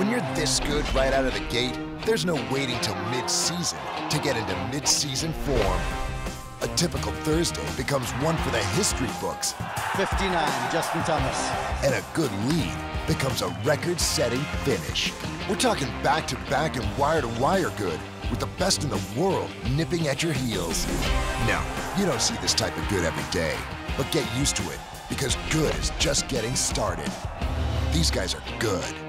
When you're this good right out of the gate, there's no waiting till mid-season to get into mid-season form. A typical Thursday becomes one for the history books. 59, Justin Thomas. And a good lead becomes a record-setting finish. We're talking back-to-back and wire-to-wire good, with the best in the world nipping at your heels. No, you don't see this type of good every day, but get used to it, because good is just getting started. These guys are good.